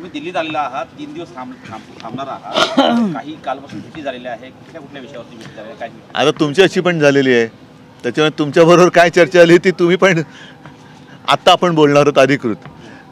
तुम्ही दिल्लीत आलेला आहात, 3 दिवस थांबणार आहात. काही कालपासून भेटी झालेल्या आहे. कुठल्या विषयावरती भेटी झालेल्या काय? आता तुमच्याशी पण झालेली आहे, त्याच्यामुळे तुमच्याबरोबर काय चर्चा झाली ती तुम्ही पण आत्ता आपण बोलणार आहोत अधिकृत.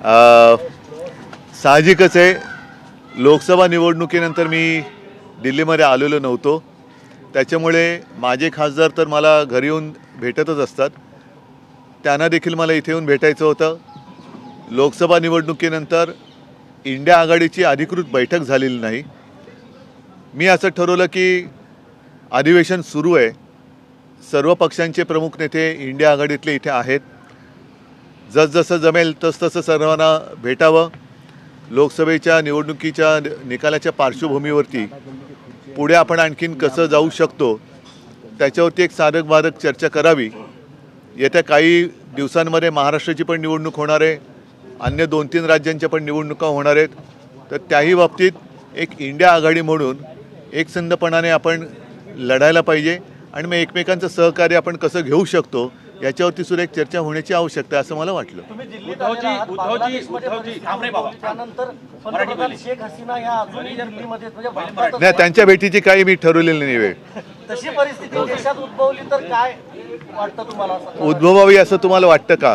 साहजिकच आहे, लोकसभा निवडणुकीनंतर मी दिल्लीमध्ये आलेलो नव्हतो, त्याच्यामुळे माझे खासदार तर मला घरी येऊन भेटतच असतात. त्यांना देखील मला इथे येऊन भेटायचं होतं. लोकसभा निवडणुकीनंतर इंडिया आघाडीची अधिकृत बैठक झालेली नाही. मी असं ठरवलं की अधिवेशन सुरू आहे, सर्व पक्षांचे प्रमुख नेते इंडिया आघाडीतले इथे आहेत, जसजसं जमेल तसतसं सर्वांना भेटावं. लोकसभेच्या निवडणुकीच्या निकालाच्या पार्श्वभूमीवरती पुढे आपण आणखीन कसं जाऊ शकतो त्याच्यावरती एक साधक बाधक चर्चा करावी. येत्या काही दिवसांमध्ये महाराष्ट्राची पण निवडणूक होणार आहे, अन्य 2-3 राज्यांच्या पण निवडणुका होणार आहेत. तर त्याही बाबतीत एक इंडिया आघाडी म्हणून एकसंधपणाने आपण लढायला पाहिजे आणि मग एकमेकांचं सहकार्य आपण कसं घेऊ शकतो याच्यावरती सुद्धा एक चर्चा होण्याची आवश्यकता आहे असं मला वाटलं. नाही, त्यांच्या भेटीची काही मी ठरवलेली नाही वेळ. तशी परिस्थिती देशात उद्भवली तर काय वाटतं तुम्हाला? उद्भवावी असं तुम्हाला वाटतं का?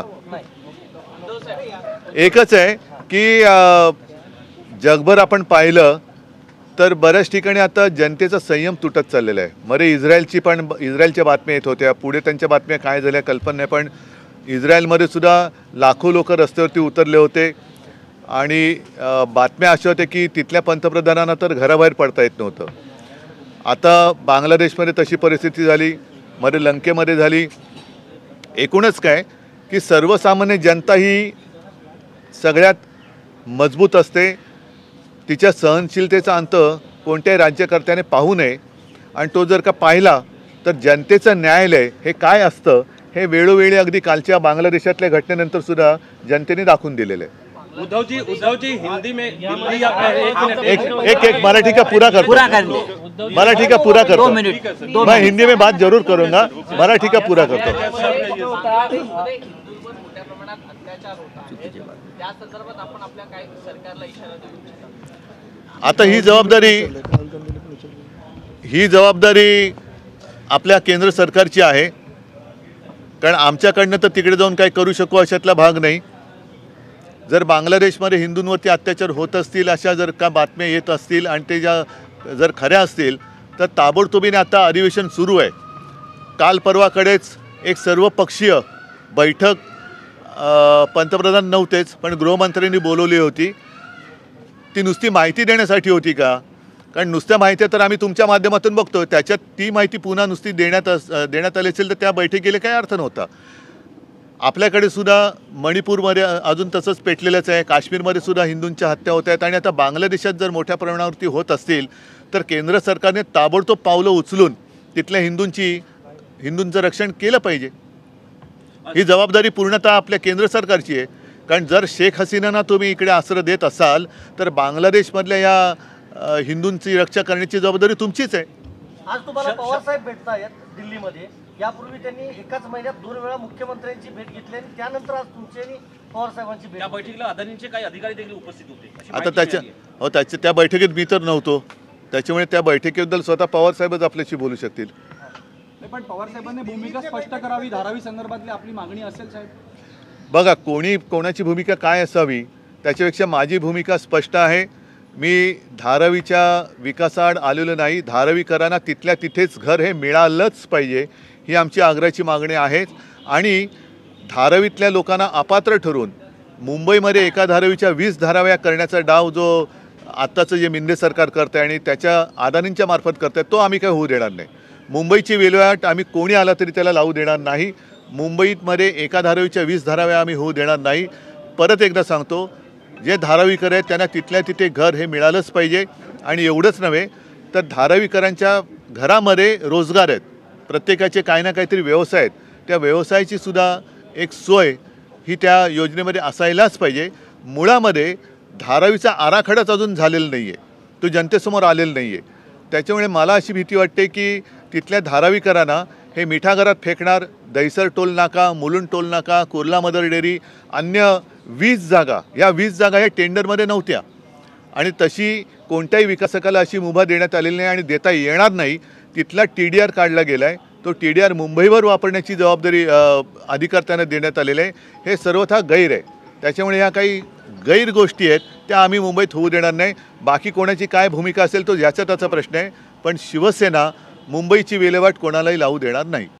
एकच आहे की जगभर आपण पाहिलं तर बऱ्याच ठिकाणी आता जनतेचा संयम तुटत चाललेला आहे. मध्ये इस्रायलच्या बातम्या येत होत्या, पुढे त्यांच्या बातम्या काय झाल्या कल्पना नाही, पण इस्रायलमध्ये सुद्धा लाखो लोक रस्त्यावरती उतरले होते आणि बातम्या अशा होत्या की तिथल्या पंतप्रधानांना तर घराबाहेर पडता येत नव्हतं. आता बांगलादेशमध्ये तशी परिस्थिती झाली, मध्ये लंकेमध्ये झाली. एकूणच काय की सर्वसामान्य जनता ही सगळ्यात मजबूत असते, तिच्या सहनशीलतेचा अंत कोणत्याही राज्यकर्त्याने पाहू नये आणि तो जर का पाहिला तर जनतेचं न्यायालय हे काय असतं हे वेळोवेळी अगदी कालच्या बांगलादेशातल्या घटनेनंतर सुद्धा जनतेने दाखवून दिलेलं आहे. उद्धवजी हिंदी में एक मराठी का पूरा करतो, मराठी का पूरा करतो, मैं हिंदी में बात जरूर करूंगा, मराठी का पूरा करतो. आता ही जबाबदारी आपल्या केंद्र सरकारची आहे, कारण आमच्याकडनं तर तिकडे जाऊन काय करू शकू अशातला भाग नाही. जर बांगलादेशमध्ये हिंदूंवरती अत्याचार होत असतील अशा जर का बातम्या येत असतील आणि ते जर खऱ्या असतील तर ताबडतोबीने आता अधिवेशन सुरू आहे. काल परवाकडेच एक सर्वपक्षीय बैठक पंतप्रधान नव्हतेच पण गृहमंत्र्यांनी बोलवली होती. ती नुसती माहिती देण्यासाठी होती का? कारण नुसत्या माहिती तर आम्ही तुमच्या माध्यमातून बघतो, त्याच्यात ती माहिती पुन्हा नुसती देण्यात आली असेल तर त्या बैठकीला काय अर्थ नव्हता. आपल्याकडे सुद्धा मणिपूरमध्ये अजून तसंच पेटलेलंच आहे, काश्मीरमध्ये सुद्धा हिंदूंच्या हत्या होत आहेत आणि आता बांगलादेशात जर मोठ्या प्रमाणावरती होत असतील तर केंद्र सरकारने ताबडतोब पावलं उचलून तिथल्या हिंदूंचं रक्षण केलं पाहिजे. ही जबाबदारी पूर्णतः आपल्या केंद्र सरकारची आहे. कारण जर शेख हसीनांना तुम्ही इकडे आश्रय देत असाल तर बांगलादेशमधल्या या हिंदूंची रक्षा करण्याची जबाबदारी तुमचीच आहे. आज तुम्हाला पवार साहेब भेटतायत दिल्लीमध्ये. यापूर्वी त्यांनी एकाच महिन्यात 2 वेळा मुख्यमंत्र्यांची भेट घेतली आणि त्यानंतर आज तुमची आणि पवार साहेबांची भेट. या बैठकीला अदानींचे काही अधिकारी देखील उपस्थित होते. आता त्या बैठकीत मी तर नव्हतो, त्याच्यामुळे त्या बैठकीबद्दल स्वतः पवार साहेबच आपल्याशी बोलू शकतील. पण पवार साहेबांनी भूमिका स्पष्ट करावी, धारावी संदर्भातली आपली मागणी असेल साहेब. बघा, कोणाची भूमिका काय असावी त्याच्यापेक्षा माझी भूमिका स्पष्ट आहे. मी धारावीच्या विकासाआड आलेलो नाही. धारावीकरांना तिथल्या तिथेच घर हे मिळालंच पाहिजे ही आमची आग्रहाची मागणी आहे. आणि धारावीतल्या लोकांना अपात्र ठरवून मुंबईमध्ये एका धारावीच्या 20 धाराव्या करण्याचा डाव जो आत्ताचं जे मिंदे सरकार करतं आहे आणि त्याच्या अदानींच्या मार्फत करत आहे तो आम्ही काही होऊ देणार नाही. मुंबईची विल्हेवाट आम्ही कोणी आला तरी त्याला लावू देणार नाही. मुंबईमध्ये एका धारावीच्या 20 धाराव्या आम्ही होऊ देणार नाही. परत एकदा सांगतो, जे धारावीकर आहेत त्यांना तिथल्या तिथे घर हे मिळालंच पाहिजे. आणि एवढंच नव्हे तर धारावीकरांच्या घरामध्ये रोजगार आहेत, प्रत्येकाचे काही ना काहीतरी व्यवसाय आहेत, त्या व्यवसायाची सुद्धा एक सोय ही त्या योजनेमध्ये असायलाच पाहिजे. मुळामध्ये धारावीचा आराखडाच अजून झालेला नाही आहे, तो जनतेसमोर आलेला नाही आहे. त्याच्यामुळे मला अशी भीती वाटते की तिथल्या धारावीकरांना हे मिठागरात फेकणार, दहिसर टोल नाका, मुलुंड टोल नाका, कुर्ला मदर डेअरी, अन्य 20 जागा, या 20 जागा या टेंडरमध्ये नव्हत्या. आणि तशी कोणत्याही विकासकाला अशी मुभा देण्यात आलेली नाही आणि देता येणार नाही. तिथला TDR काढला गेला आहे. तो TDR मुंबईवर वापरण्याची जबाबदारी अधिकार त्यांना देण्यात आलेला आहे. हे सर्वथा गैर आहे. त्याच्यामुळे ह्या काही गैर गोष्टी आहेत त्या आम्ही मुंबईत होऊ देणार नाही. बाकी कोणाची काय भूमिका असेल तो ज्याचा त्याचा प्रश्न आहे, पण शिवसेना मुंबईची विल्हेवाट कोणालाही लावू देणार नाही.